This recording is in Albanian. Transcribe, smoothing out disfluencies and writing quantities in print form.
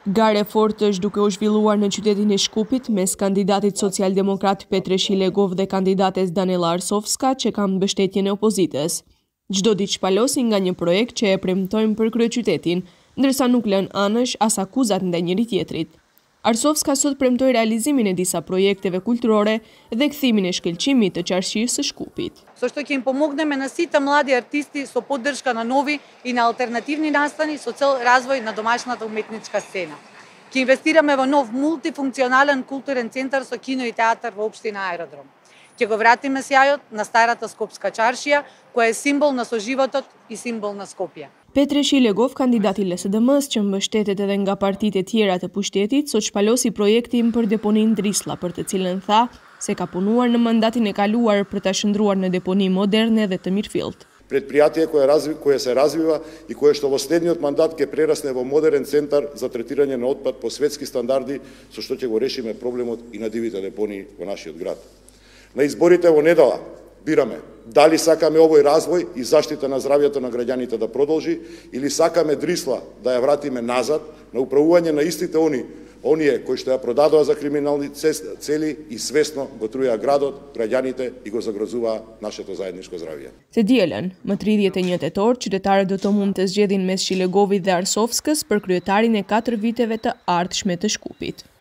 Gare fort është duke u zhvilluar në qytetin e Shkupit mes kandidatit social-demokrat Petre Shilegov dhe kandidates Danela Arsovska që kanë mbështetjen e opozitës. Çdo ditë shpalosin nga një projekt që e premtojnë për kryeqytetin, ndërsa nuk lën anësh as akuzat ndaj njëri tjetrit. Arsovska sot premtoi realizimin e disa projekteve kulturore dhe kthimin e shkëlqimit të qarqisë së Shkupit. So što ќе im pomogneme na sите mladi artisti со поддршка на нови и на алтернативни настани со цел развој на домашната уметничка сцена. Ќе инвестираме во нов мултифункционален културен центар со кино и театар во општина Аеродром. Ќе го вратиме сјајот на старата Скопска чаршија, која е символ на соживотот и символ на Скопје. Petre Shilegov, kandidati i LSDM-s që mbështetet edhe nga partitë e tjera të pushtetit, sot shpalosi projektin për deponinë Drislla, për të cilën tha se ka punuar në mandatin e kaluar për ta shndruar në deponi moderne dhe të mirëfillt. Предприятие koje se razvija i koje što во следниот мандат ќе прерасне во модерен центар за третирање на отпад по светски стандарди, со што ќе го решиме проблемот и на дивите депонии во нашиот град. На изборите во недела бираме дали сакаме овој развој и заштита на здравјето на граѓаните да продолжи или сакаме Дрисла да ја вратиме назад на управување на истите оние кои што ја продадоа за криминални цели и свесно го труја градот, граѓаните и го загрозуваа нашето заедничко здравје. Të dielën, më 31 tetor, qytetarët do të mund të zgjedhin mes Shilegovit dhe Arsovskës për kryetarin e 4 viteve të ardhshme të Shkupit.